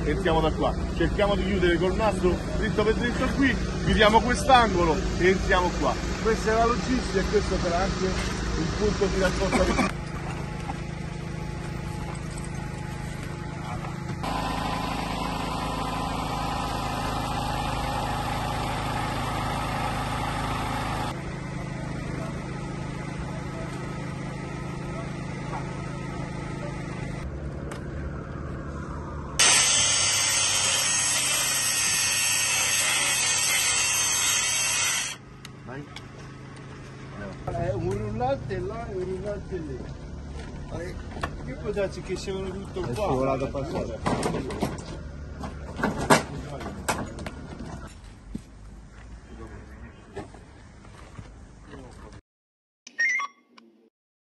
entriamo da qua. Cerchiamo di chiudere col nastro dritto per dritto qui, chiudiamo quest'angolo e entriamo qua. Questa è la logistica e questo sarà anche il punto di raccolta. Un rullante là e un rullante lì. Che può darci che siano tutto qua? È scivolato a passare.